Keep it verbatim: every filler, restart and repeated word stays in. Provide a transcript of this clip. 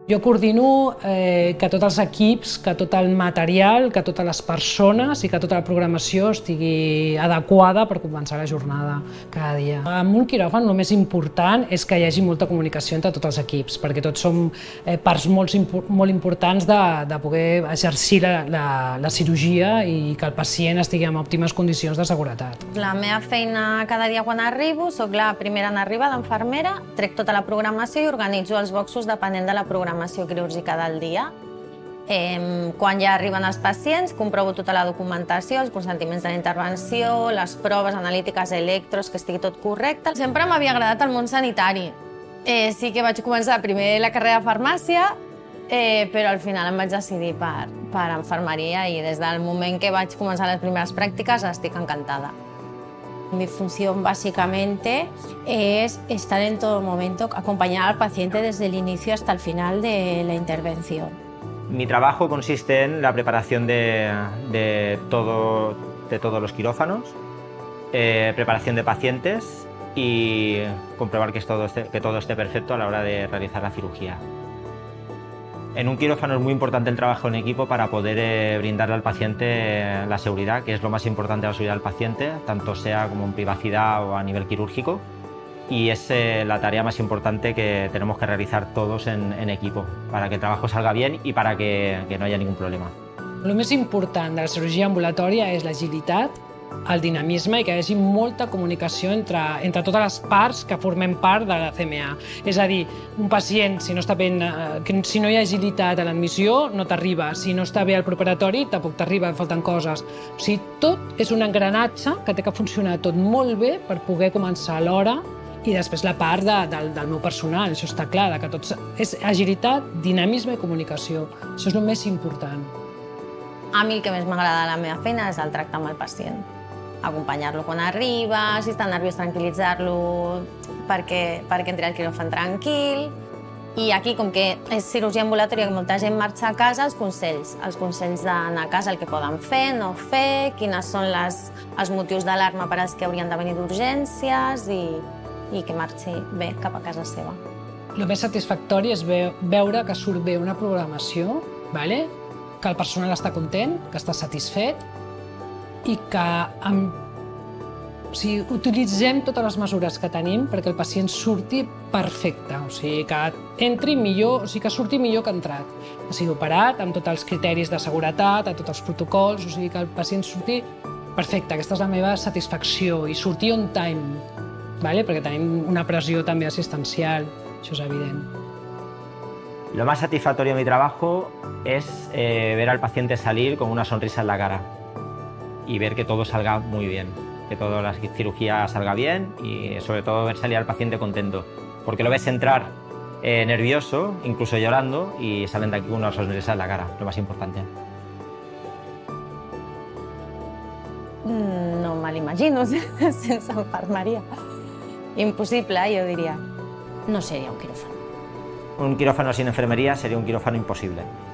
Jo coordino eh, que tots els equips, que tot el material, que totes les persones i que tota la programació estigui adequada per començar la jornada cada dia. En un quiròfan el més important és que hi hagi molta comunicació entre tots els equips, perquè tots som eh, parts molt, molt importants de, de poder exercir la, la, la cirurgia i que el pacient estigui en òptimes condicions de seguretat. La meva feina cada dia quan arribo, soc la primera en arribar d'infermera, trec tota la programació i organitzo els boxos depenent de la programació quirúrgica del dia. Eh, quan ja arriben els pacients, comprovo tota la documentació, els consentiments de la intervenció, les proves analítiques, electros, que estigui tot correcte. Sempre m'havia agradat el món sanitari. Eh, sí que vaig començar primer la carrera de farmàcia, eh, però al final em vaig decidir per, per infermeria i des del moment que vaig començar les primeres pràctiques estic encantada. Mi función básicamente es estar en todo momento, acompañar al paciente desde el inicio hasta el final de la intervención. Mi trabajo consiste en la preparación de, de, todo, de todos los quirófanos, eh, preparación de pacientes y comprobar que todo, esté, que todo esté perfecto a la hora de realizar la cirugía. En un quirófano es muy importante el trabajo en equipo para poder eh, brindarle al paciente eh, la seguridad, que es lo más importante de la seguridad del paciente, tanto sea como en privacidad o a nivel quirúrgico. Y es eh, la tarea más importante que tenemos que realizar todos en, en equipo, para que el trabajo salga bien y para que, que no haya ningún problema. El més important de la cirurgia ambulatòria és l'agilitat, el dinamisme i que hi hagi molta comunicació entre, entre totes les parts que formem part de la C M A. És a dir, un pacient, si no, està ben, eh, si no hi ha agilitat a l'admissió, no t'arriba. Si no està bé el preparatori, tampoc t'arriba, falten coses. O sigui, tot és un engranatge que té que funcionar tot molt bé per poder començar a l'hora i després la part de, del, del meu personal, això està clar, que tots, és agilitat, dinamisme i comunicació. Això és el més important. A mi el que més m'agrada de la meva feina és el tracte amb el pacient. Acompanyar-lo quan arriba, si està nerviós tranquil·litzar-lo perquè, perquè entri al quiròfan tranquil. I aquí, com que és cirurgia ambulatòria, que molta gent marxa a casa, els consells. Els consells d'anar a casa, el que poden fer, no fer, quines són les, els motius d'alarma per als que haurien de venir d'urgències i, i que marxi bé cap a casa seva. El més satisfactori és veure que surt bé una programació, vale? Que el personal està content, que està satisfet i que amb, o sigui, utilitzem totes les mesures que tenim perquè el pacient surti perfecte, o sigui, que entri millor, o sigui, que surti millor que ha entrat. Que sigui operat amb tots els criteris de seguretat, amb tots els protocols, o sigui, que el pacient surti perfecte. Aquesta és la meva satisfacció i sortir on time, vale? Perquè tenim una pressió també assistencial, això és evident. Lo más satisfactorio de mi trabajo es eh, ver al paciente salir con una sonrisa en la cara y ver que todo salga muy bien, que toda la cirugía salga bien y sobre todo ver salir al paciente contento, porque lo ves entrar eh, nervioso, incluso llorando, y salen de aquí con una sonrisa en la cara, lo más importante. No me l'imagino sense infermeria. Impossible, jo diria. No sería un quirófano. Un quirófano sin enfermería sería un quirófano imposible.